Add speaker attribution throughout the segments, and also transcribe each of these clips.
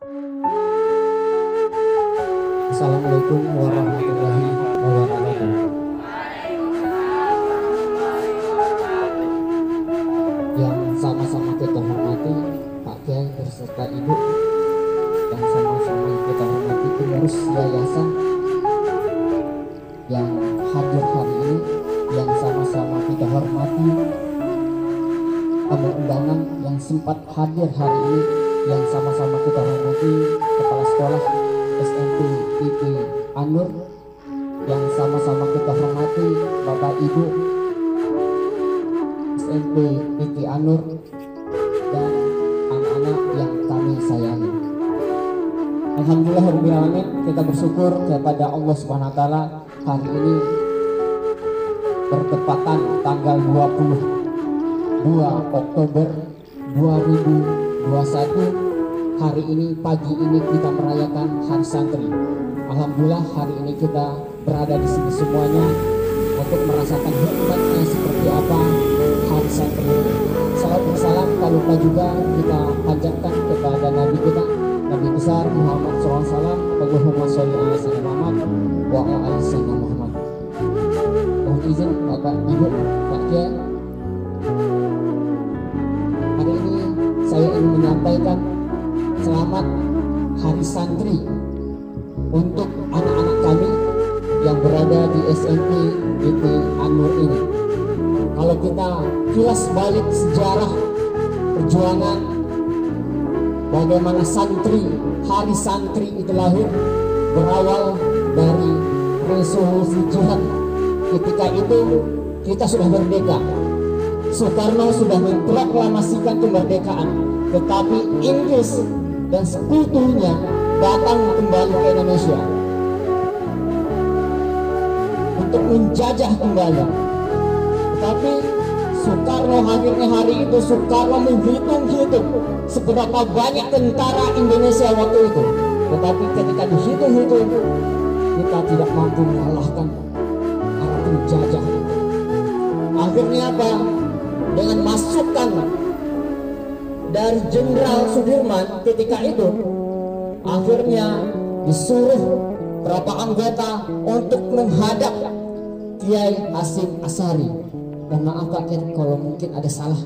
Speaker 1: Assalamualaikum warahmatullahi wabarakatuh. Yang sama-sama kita hormati Pak Kiai beserta Ibu, yang sama-sama kita hormati pengurus yayasan yang hadir hari ini, yang sama-sama kita hormati tamu undangan yang sempat hadir hari ini, yang sama-sama kita hormati kepala sekolah SMP IP Anur, yang sama-sama kita hormati Bapak Ibu SMP IP Anur, dan anak-anak yang kami sayangi. Alhamdulillahirrahmanirrahim, kita bersyukur kepada Allah Subhanahu wa taala hari ini bertepatan tanggal 22 Oktober 2021. Hari ini, pagi ini kita merayakan Hari Santri. Alhamdulillah hari ini kita berada di sini semuanya untuk merasakan hikmatnya seperti apa Hari Santri. Salam salam tak lupa juga kita panjatkan kepada Nabi kita, Nabi besar Muhammad SAW. Allahumma sholli ala sayyidina Muhammad wa ala ali sayyidina Muhammad. Mohon izin Bapak Ibu Pak Kiai, hari ini saya ingin menyampaikan selamat Hari Santri untuk anak-anak kami yang berada di SMP IP Anur ini. Kalau kita kilas balik sejarah perjuangan bagaimana santri, Hari Santri itu lahir, berawal dari resolusi jihad. Ketika itu kita sudah merdeka, Soekarno sudah memproklamasikan kemerdekaan, tetapi Inggris dan sekutunya datang kembali ke Indonesia untuk menjajah kembali. Tetapi Soekarno akhirnya hari itu Soekarno menghitung-hitung seberapa banyak tentara Indonesia waktu itu. Tetapi ketika dihitung-hitung kita tidak mampu mengalahkan para penjajah itu. Akhirnya apa? Dengan masukan dari Jenderal Sudirman ketika itu, akhirnya disuruh berapa anggota untuk menghadap Kiai Hasyim Asy'ari. Dan maaf Pak Kiai kalau mungkin ada salah.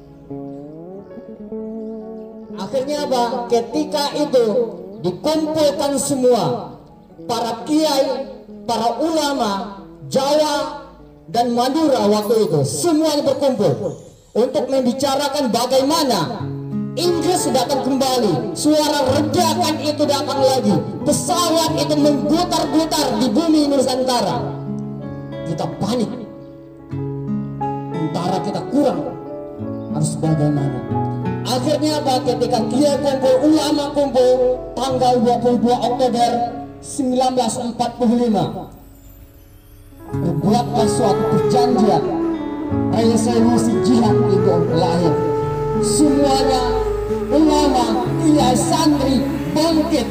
Speaker 1: Akhirnya apa? Ketika itu dikumpulkan semua para kiai, para ulama Jawa dan Madura waktu itu, semuanya berkumpul untuk membicarakan bagaimana Inggris datang kembali, suara redakan itu datang lagi, pesawat itu menggutar-gutar di bumi Nusantara. Kita panik, tentara kita kurang, harus bagaimana? Akhirnya apa? Ketika Kiai kumpul, ulama kumpul, tanggal 22 Oktober 1945, berbuatlah suatu perjanjian, resolusi jihad itu lahir. Semuanya ulama, kiai, santri bangkit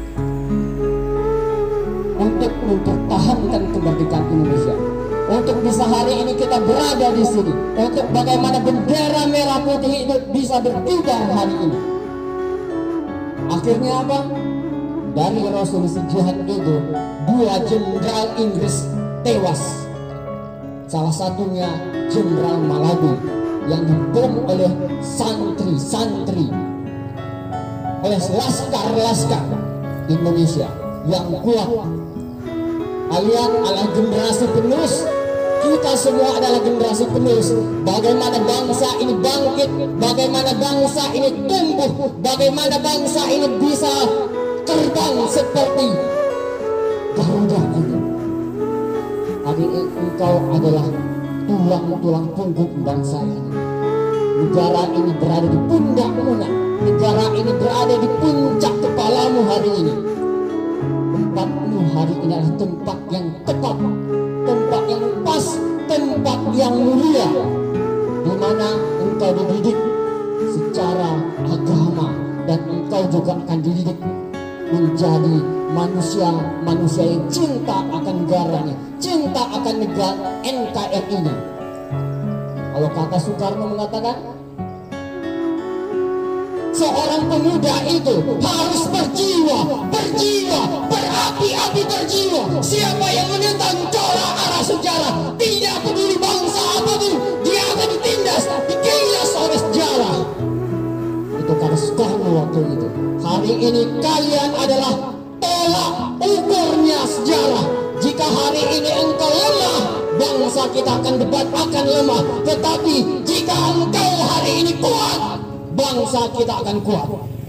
Speaker 1: untuk mempertahankan kemerdekaan Indonesia. Untuk bisa hari ini kita berada di sini, untuk bagaimana bendera merah putih itu bisa berkibar hari ini. Akhirnya apa? Dari resolusi jihad itu 2 jenderal Inggris tewas. Salah satunya Jenderal Malabo yang dibom oleh santri-santri, oleh laskar-laskar Indonesia yang kuat. Kalian adalah generasi penerus, kita semua adalah generasi penerus. Bagaimana bangsa ini bangkit, bagaimana bangsa ini tumbuh, bagaimana bangsa ini bisa terbang seperti Garuda ini. Adik engkau adalah tulang-tulang punggung bangsa ini. Negara ini berada di pundakmu, negara ini berada di puncak kepalamu hari ini. Tempatmu hari ini adalah tempat yang tepat, tempat yang pas, tempat yang mulia, di mana engkau dididik secara agama dan engkau juga akan dididik menjadi manusia yang cinta akan negaranya, cinta akan negara NKRI ini. Kalau kata Soekarno mengatakan seorang pemuda itu harus berjiwa, berapi-api berjiwa. Siapa yang menentang corak arah sejarah, tidak peduli bangsa apapun, dia akan ditindas, dikilas oleh sejarah. Itu kata Soekarno waktu itu. Hari ini kalian adalah tolak ukurnya sejarah. Jika hari ini engkau lemah, bangsa kita akan debat akan lemah. Tetapi jika engkau hari ini kuat, bangsa kita akan kuat.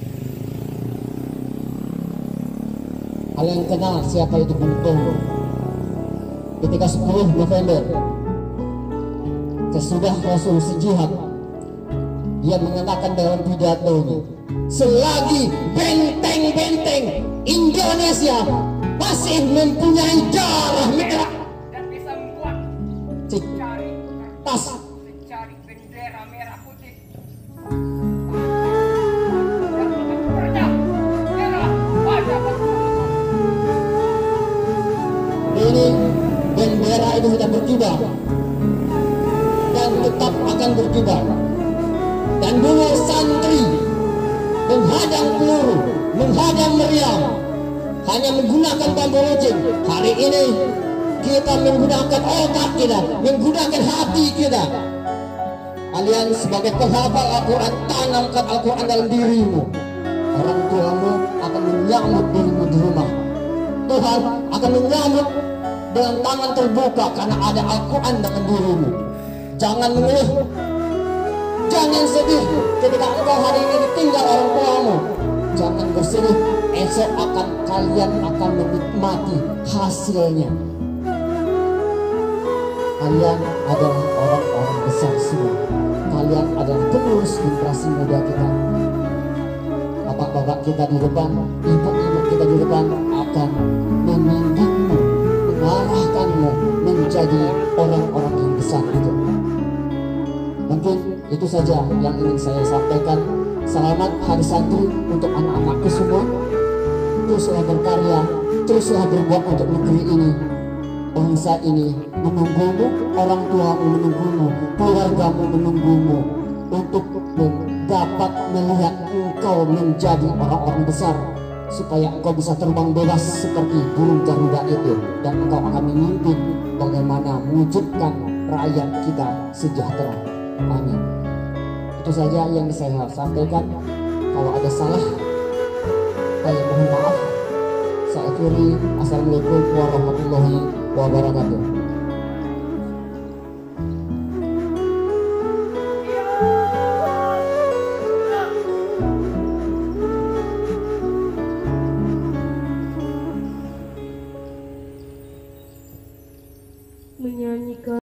Speaker 1: Kalian kenal siapa itu Bung Tomo? Ketika 10 November sesudah resolusi jihad, dia mengatakan dalam pidatonya, selagi benteng-benteng Indonesia masih mempunyai darah merah
Speaker 2: dan bisa membuat
Speaker 1: tas
Speaker 2: mencari bendera merah putih dan bekerja merah pada
Speaker 1: ini, bendera itu sudah berkibar dan tetap akan berkibar. Dan dulu santri menghadang peluru, menghadang meriam, hanya menggunakan bambu runcing. Hari ini kita menggunakan otak kita, menggunakan hati kita. Kalian sebagai penghafal Al-Quran, tanamkan Al-Quran dalam dirimu. Orang tuamu akan menyambut dirimu di rumah. Tuhan akan menyambut dengan tangan terbuka karena ada Al-Quran dalam dirimu. Jangan mengeluh, jangan sedih ketika engkau hari ini ditinggal orang tuamu. Jangan bersedih, esok kalian akan menikmati hasilnya. Kalian adalah orang-orang besar semua. Kalian adalah penerus generasi muda kita. Bapak-bapak kita di depan, ibu-ibu kita di depan akan membimbingmu, mengarahkanmu menjadi orang-orang yang besar itu. Mungkin itu saja yang ingin saya sampaikan. Selamat Hari Santri untuk anak-anakku semua. Teruslah berkarya, teruslah berbuat untuk negeri ini. Bangsa ini menunggumu, orang tuamu menunggumu, keluargamu menunggumu untuk dapat melihat engkau menjadi orang-orang besar, supaya engkau bisa terbang bebas seperti burung Garuda itu, dan engkau akan memimpin bagaimana mewujudkan rakyat kita sejahtera. Amin. Itu saja yang saya sampaikan. Kalau ada salah, saya mohon maaf. Saya akhiri. Assalamualaikum warahmatullahi wabarakatuh.
Speaker 3: Menyanyikan